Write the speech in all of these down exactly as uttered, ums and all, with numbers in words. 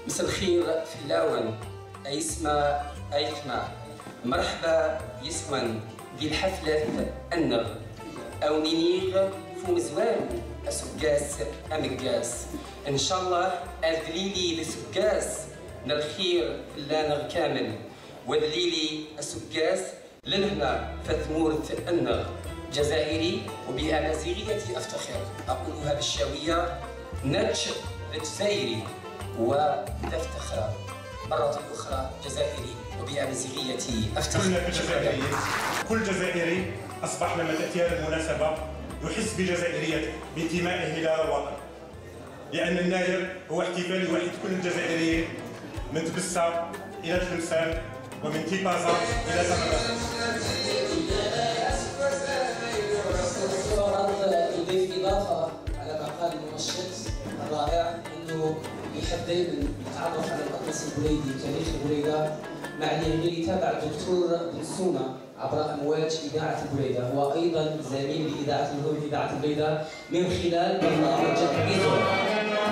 مساء الخير في اللاون أيسما أيقنا مرحبا يسوان دي الحفلة النغ أو نينيغ فو مزوان أسقاس أمقاس إن شاء الله أدليلي لسقاس نالخير لانغ كامل ودليلي أسقاس لنهنا فثمورة النغ جزائري وبأمازيغيتي أفتخر أقولها بالشاوية نتش الجزائري وتفتخر مرة أخرى جزائري وبأمازيغيتي أفتخر. كلنا جزائريين، كل جزائري أصبح لما تأتي هذه المناسبة يحس بجزائريته بانتمائه إلى الوطن، لأن الناير هو احتفال يوحد كل الجزائريين من تبسة إلى تلمسان ومن تيبازا إلى تمامات. يضيف إضافة على ما قال المنشط الرائع أنه يحب دائما يتعرف على الأطلس البريدي تاريخ بريدة مع اللي يتابع الدكتور بن سومة عبر أمواج إذاعة البريدة، هو أيضا زميل بإذاعة الهول في إذاعة البريدة من خلال برنامج إذاعة.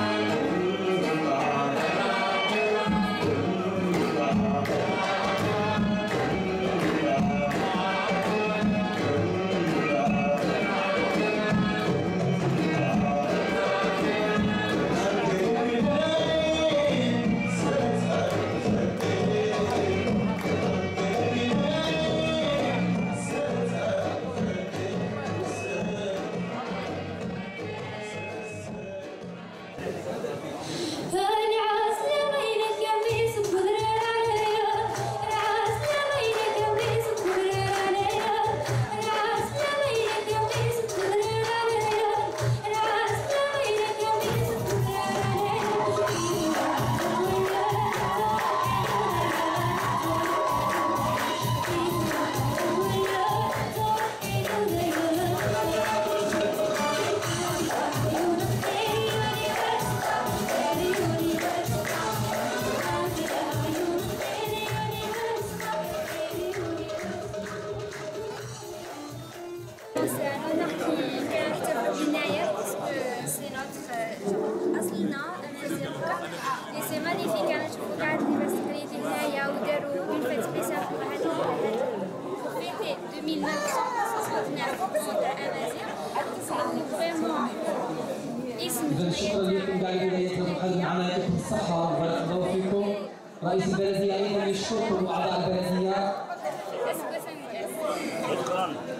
سي مانيفيك. انا نشوفو كاع اللباس التقليدي هنايا ودارو اون فيت سبيسيال بوغ هاد فيتي ألفين وتسعطاش تاع امازيغ. فريمون اسم إذا شكرا لكم كاع البدايات الحاج معنا يعطيكم الصحة وبارك الله فيكم. رئيس البلدية أيضا يشكركم وأعضاء البلدية. شكرا.